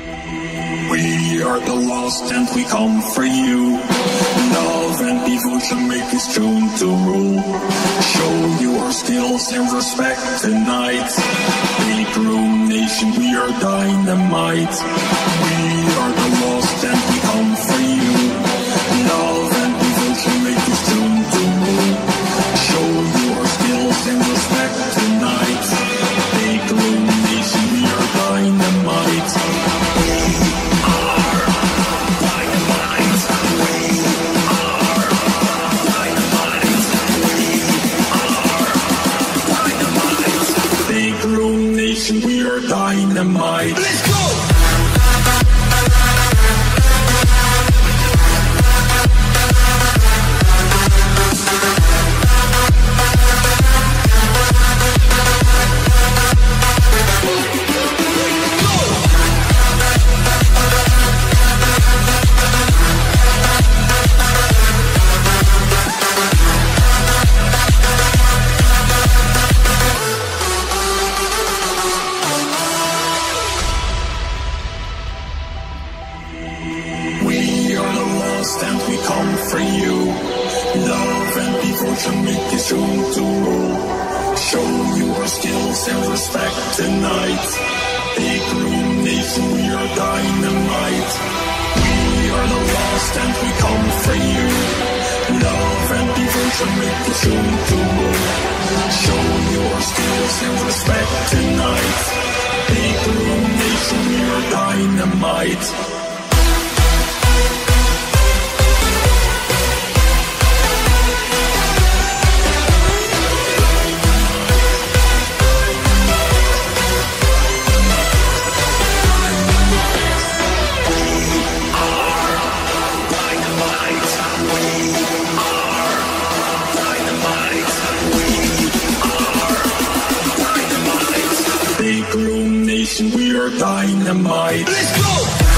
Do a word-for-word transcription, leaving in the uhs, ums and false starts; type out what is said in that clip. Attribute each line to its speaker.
Speaker 1: We are the lost and we come for you. Love and devotion make this tune to rule. Show you our skills and respect tonight. Big room nation, we are dynamite. We are the lost and we come for you. Love and devotion make this tune to rule. Show you our skills and respect tonight. Big room nation, we are dynamite. We are dynamite. Let's go! And we come for you. Love and devotion make this tune to rule. Show you our skills and respect tonight. Big room nation, we are dynamite. We are the lost and we come for you. Love and devotion make this tune to rule. Show you our skills and respect tonight. Big room nation, we are dynamite. Big room nation, we are dynamite. Let's go!